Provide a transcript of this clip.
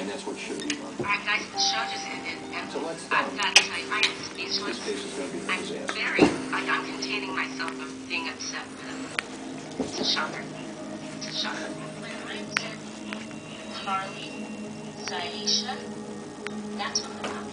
And that's what should be done. All right, guys, the show just ended, and So let's I've got to tell you, I am speechless. This case is going to be a disaster. I'm containing myself of being upset with him. It's a shocker. It's a shocker. Carly, Zaisha, that's what I'm about.